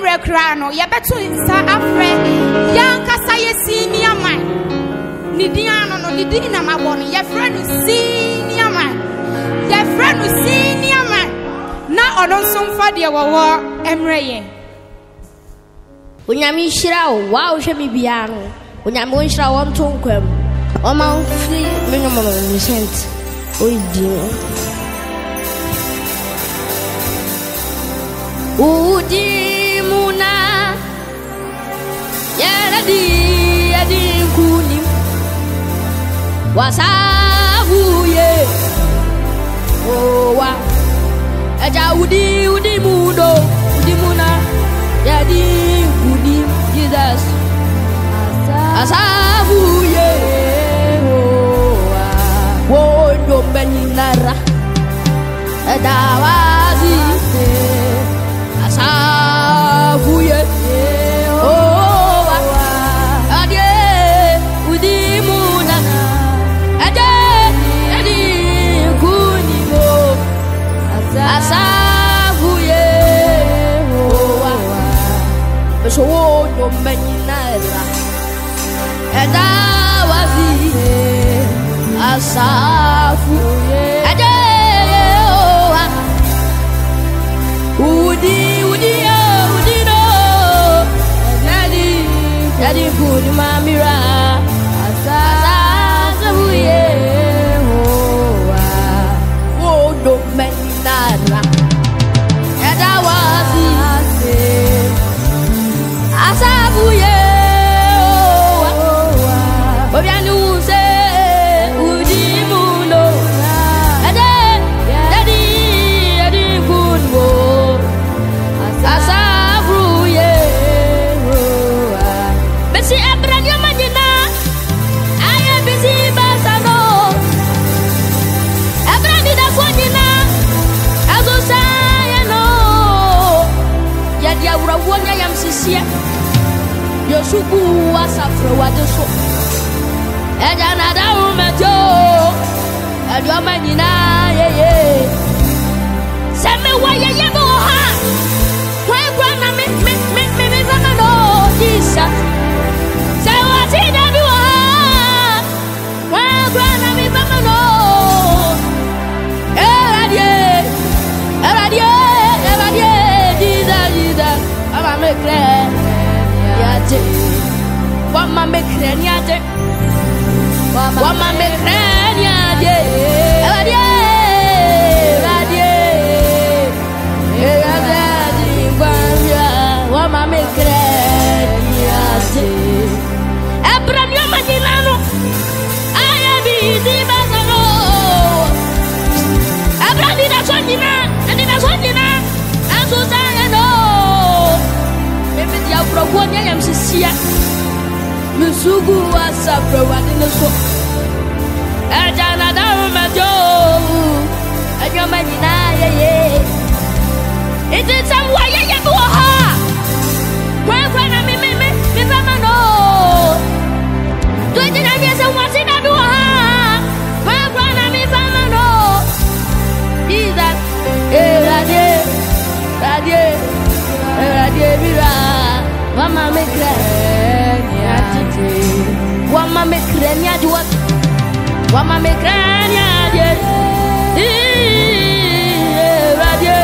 awre kra no ye beto sa afre yan kasa ye senior man nidia no nidi na mabo no ye friend senior man ye friend senior man na odon somfa de wo emre ye onyame hira wo wa wo hwe mi bia no onyame wo hira wo ntonkwam o ma fi me no mo Vincent oidi udi muna yaradi adi kuni wasabuye owa aja udi mudo udi muna yadi kuni Jesus asabuye owa wodo beninara adawazi asabuye oh adie udimuna ade adi kunimo asabuye oh so no meninara edawazi asabuye ade Daddy good mamira asabuye ho do menara ada wazi asabuye obianu se udimuno daddy good wo asabuye si abranya manina aya bisi basano abrani da fonina azusa ya no ya dia wurawonya yam sisia yosuku wasafro wadeso eja na da umejo adio manina yeye seme wa yeye bo ha kwa kwa na me no Jesus Wama mekreniade Ebrania Madinano aya bizi basano Ebrani da sondina azuzana no Bebe dia progonya yam sisia Musugu wasapro wadinoso Ajana da majo Anyoma nyina ye It is some way ye go ha Kwa na me mama no Do it na yesa wasi na do ha Kwa na me mama no Jesus radie mira Wama mekrenya tete Wama mekrenya juat Wama mekrenya je radie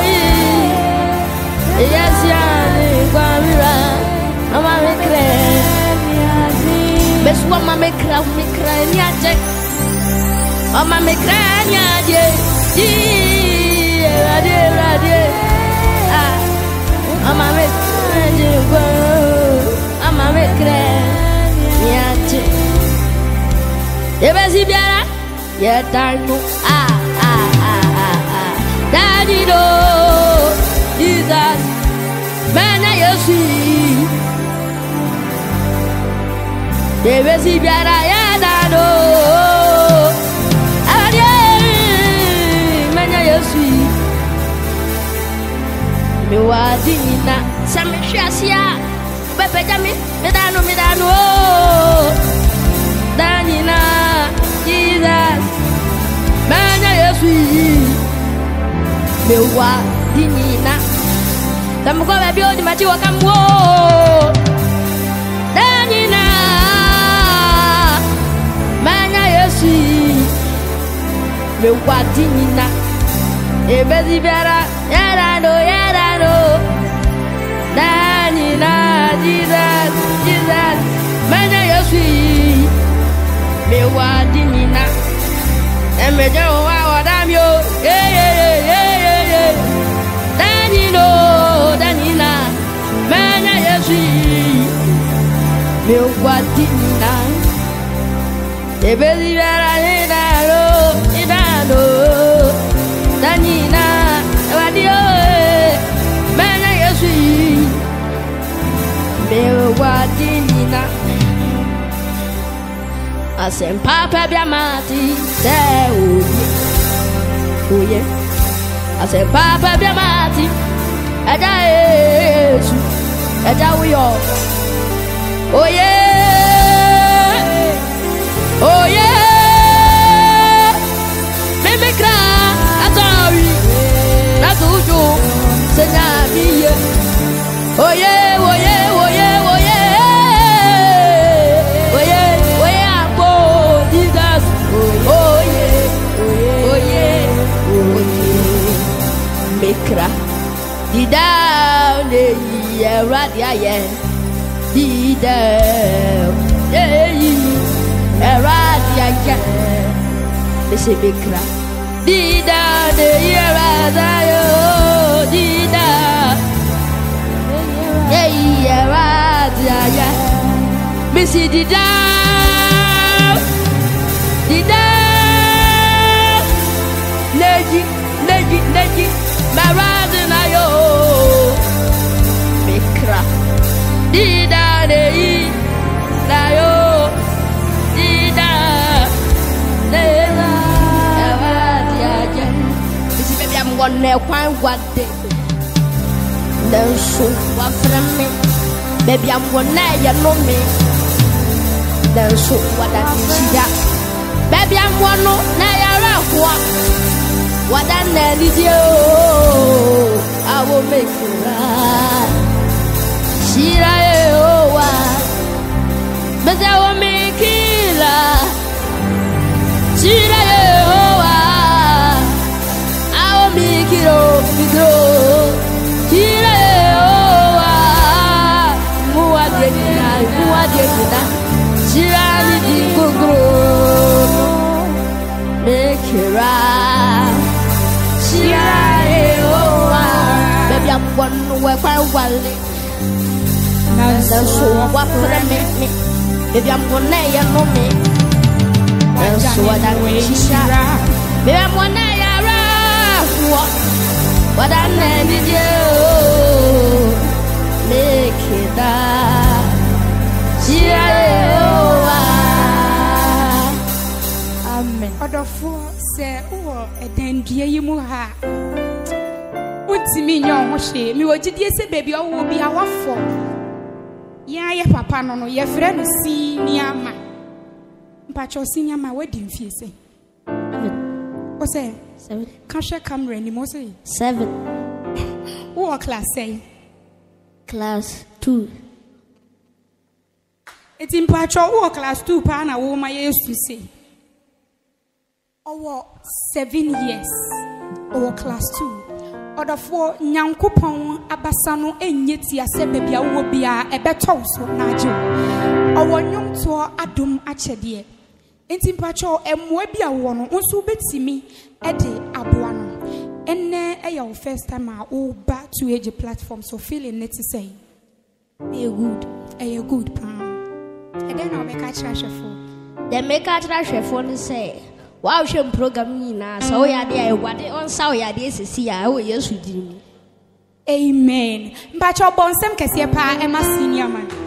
yes ya kwa mira Wama mekrenya bes wama mekrenya je Wama mekrenya je radie Ama mekrenya Ama mekrenya je Ebesi biara ye tanu Daddy do Jesus Mena Yesu Ebesi biara ye dado Mena Yesu Me wadina Same shiasia Bepe jami Medano Danina Jesus Mena Yesu Me wadina Tamu kwa baby odi machi wakamwo. Danina manya Yesu me wadinina ebezi biara yarano Danina Jesus manya Yesu me wadinina emeje wa wadamyo Danina manya Yesu me wadinina ebezi biara yarano Danina wadio manya Yesu me wadinina asem papa bia mati se oye asem papa bia mati aja Yesu aja uyo oye mimikra atawi na tuju senya miye oye akbo Jesus oye mikra di down the year radia ye di down radia ye this mikra di down the year radia di down radia ye missy di down neji maradina yo mikra dida dei la yo dida dela avadia ja bisi baby am wonne kwan wade dan so wa frame baby am wonne ya no me dan so wada chida baby am wono na ya rahwa wada na lidio I will make you right. Shira Yehowa, but I will make it right. Shira Yehowa, I will make it up to grow. Shira Yehowa, Muadena, Shira Lidi grow, make it right. Shira Yehowa. I'm one where I was. That's what me. Maybe I'm one day and no me. That's what I wish. Maybe I'm one day what I needed you. Make it up. Amen. Other four say, oh, and then dear you more. Me no she me wo gidie se baby owo bi awafo ya ye papa no ye frɛ no senior ma mpacho senior ma wadi mfie se o se 7 ka hwɛ camera ni mo se 7 wo class say class 2 eti mpacho wo class 2 pa na wo ma yesu se owo 7 years owo class 2 Order for Nyankopon abasano enyeti ase bebia wo bia ebeto so naje owo nwom to adom achede enti mpacho emmoa bia wo no nso betimi ede aboa no enne eya first time a wo ba to age platform so feeling it say be good pa e den na be catch for the make catch for no say wow, shame program na so ya dey wade on saw ya dey sisi ya Yesu dimi. Amen. Mbacho bonsem kese pa ema senior man.